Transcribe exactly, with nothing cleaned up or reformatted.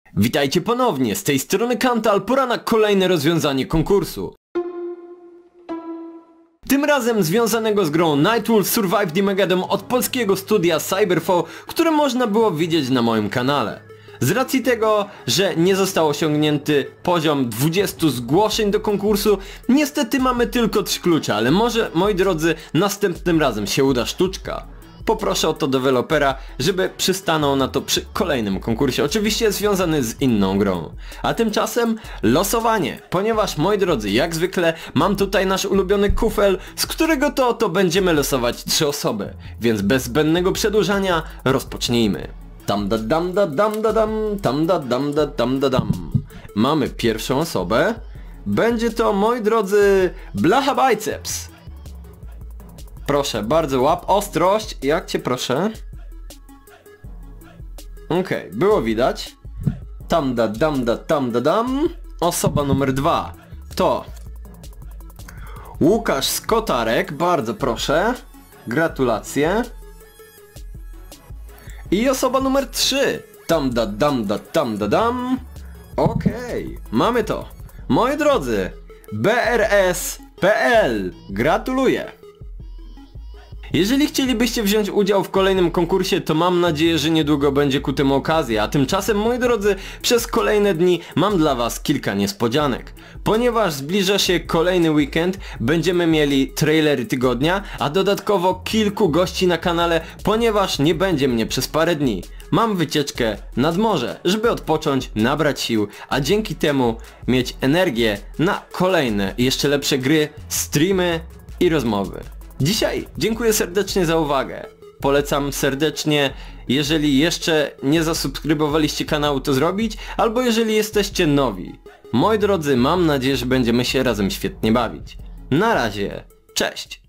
Witajcie ponownie, z tej strony Kantal, pora na kolejne rozwiązanie konkursu. Tym razem związanego z grą Nightwolf Survive the Megadom od polskiego studia Cyberfall, które można było widzieć na moim kanale. Z racji tego, że nie został osiągnięty poziom dwudziestu zgłoszeń do konkursu, niestety mamy tylko trzy klucze, ale może, moi drodzy, następnym razem się uda sztuczka. Poproszę o to dewelopera, żeby przystanął na to przy kolejnym konkursie, oczywiście związany z inną grą. A tymczasem losowanie, ponieważ moi drodzy, jak zwykle mam tutaj nasz ulubiony kufel, z którego to oto będziemy losować trzy osoby, więc bez zbędnego przedłużania rozpocznijmy. Tam da dam da dam da dam, tam da dam da dam da dam. Mamy pierwszą osobę, będzie to, moi drodzy, Blacha Biceps. Proszę, bardzo łap, ostrość, jak cię proszę. Okej, okay, było widać. Tam da dam da tam da dam. Osoba numer dwa to Łukasz Skotarek, bardzo proszę. Gratulacje. I osoba numer trzy. Tam da dam da tam da dam. Okej, okay, mamy to. Moi drodzy, B R S kropka P L, gratuluję. Jeżeli chcielibyście wziąć udział w kolejnym konkursie, to mam nadzieję, że niedługo będzie ku temu okazja, a tymczasem, moi drodzy, przez kolejne dni mam dla was kilka niespodzianek. Ponieważ zbliża się kolejny weekend, będziemy mieli trailery tygodnia, a dodatkowo kilku gości na kanale, ponieważ nie będzie mnie przez parę dni. Mam wycieczkę nad morze, żeby odpocząć, nabrać sił, a dzięki temu mieć energię na kolejne, jeszcze lepsze gry, streamy i rozmowy. Dzisiaj dziękuję serdecznie za uwagę. Polecam serdecznie, jeżeli jeszcze nie zasubskrybowaliście kanału, to zrobić, albo jeżeli jesteście nowi. Moi drodzy, mam nadzieję, że będziemy się razem świetnie bawić. Na razie, cześć!